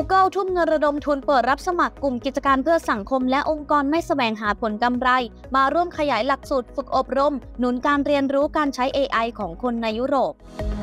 Google ทุ่มเงินระดมทุนเปิดรับสมัครกลุ่มกิจการเพื่อสังคมและองค์กรไม่แสวงหาผลกำไรมาร่วมขยายหลักสูตรฝึกอบรมหนุนการเรียนรู้การใช้ AI ของคนในยุโรป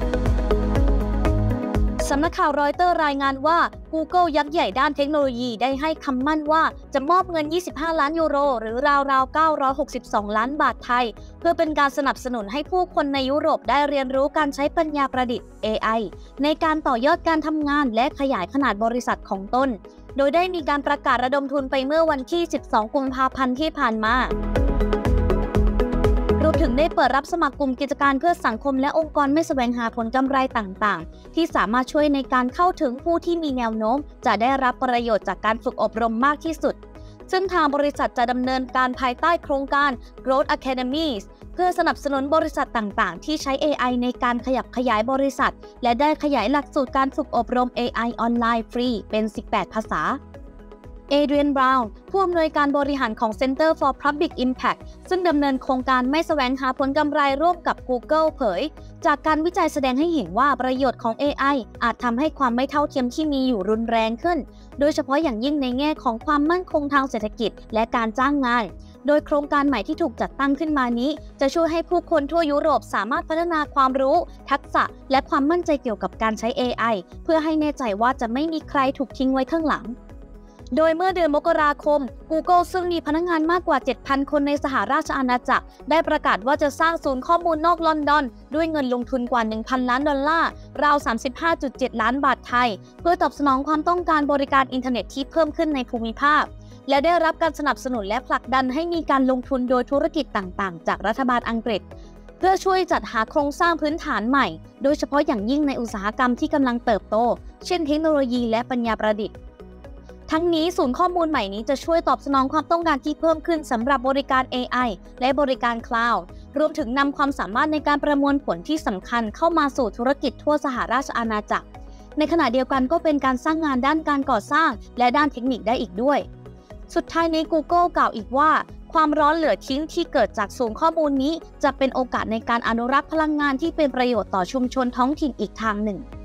สำนักข่าวรอยเตอร์รายงานว่า Google ยักษ์ใหญ่ด้านเทคโนโลยีได้ให้คำมั่นว่าจะมอบเงิน 25 ล้านยูโรหรือราวๆ 962 ล้านบาทไทยเพื่อเป็นการสนับสนุนให้ผู้คนในยุโรปได้เรียนรู้การใช้ปัญญาประดิษฐ์ AI ในการต่อยอดการทำงานและขยายขนาดบริษัทของตนโดยได้มีการประกาศระดมทุนไปเมื่อวันที่ 12 กุมภาพันธ์ที่ผ่านมารวมถึงได้เปิดรับสมัครกลุ่มกิจการเพื่อสังคมและองค์กรไม่แสวงหาผลกำไรต่างๆที่สามารถช่วยในการเข้าถึงผู้ที่มีแนวโน้มจะได้รับประโยชน์จากการฝึกอบรมมากที่สุดซึ่งทางบริษัทจะดำเนินการภายใต้โครงการ Growth Academies เพื่อสนับสนุนบริษัทต่างๆที่ใช้ AI ในการขยับขยายบริษัทและได้ขยายหลักสูตรการฝึกอบรม AI ออนไลน์ฟรีเป็น 18 ภาษาเอเดรียน บราวน์ผู้อำนวยการบริหารของ Center for Public Impact ซึ่งดำเนินโครงการไม่แสวงหาผลกำไรร่วมกับ Google เผยจากการวิจัยแสดงให้เห็นว่าประโยชน์ของ AI อาจทำให้ความไม่เท่าเทียมที่มีอยู่รุนแรงขึ้นโดยเฉพาะอย่างยิ่งในแง่ของความมั่นคงทางเศรษฐกิจและการจ้างงานโดยโครงการใหม่ที่ถูกจัดตั้งขึ้นมานี้จะช่วยให้ผู้คนทั่วยุโรปสามารถพัฒนาความรู้ทักษะและความมั่นใจเกี่ยวกับการใช้ AI เพื่อให้แน่ใจว่าจะไม่มีใครถูกทิ้งไว้ข้างหลังโดยเมื่อเดือนมกราคม Google ซึ่งมีพนักงานมากกว่า 7,000 คนในสหราชอาณาจักรได้ประกาศว่าจะสร้างศูนย์ข้อมูลนอกลอนดอนด้วยเงินลงทุนกว่า 1,000 ล้านดอลลาร์ราว 35.7 ล้านบาทไทยเพื่อตอบสนองความต้องการบริการอินเทอร์เน็ตที่เพิ่มขึ้นในภูมิภาคและได้รับการสนับสนุนและผลักดันให้มีการลงทุนโดยธุรกิจต่างๆจากรัฐบาลอังกฤษเพื่อช่วยจัดหาโครงสร้างพื้นฐานใหม่โดยเฉพาะอย่างยิ่งในอุตสาหกรรมที่กำลังเติบโตเช่นเทคโนโลยีและปัญญาประดิษฐ์ทั้งนี้ศูนย์ข้อมูลใหม่นี้จะช่วยตอบสนองความต้องการที่เพิ่มขึ้นสำหรับบริการ AI และบริการ Cloud รวมถึงนำความสามารถในการประมวลผลที่สำคัญเข้ามาสู่ธุรกิจทั่วสหราชอาณาจักรในขณะเดียวกันก็เป็นการสร้างงานด้านการก่อสร้างและด้านเทคนิคได้อีกด้วยสุดท้ายนี้ Google กล่าวอีกว่าความร้อนเหลือทิ้งที่เกิดจากศูนย์ข้อมูลนี้จะเป็นโอกาสในการอนุรักษ์พลังงานที่เป็นประโยชน์ต่อชุมชนท้องถิ่นอีกทางหนึ่ง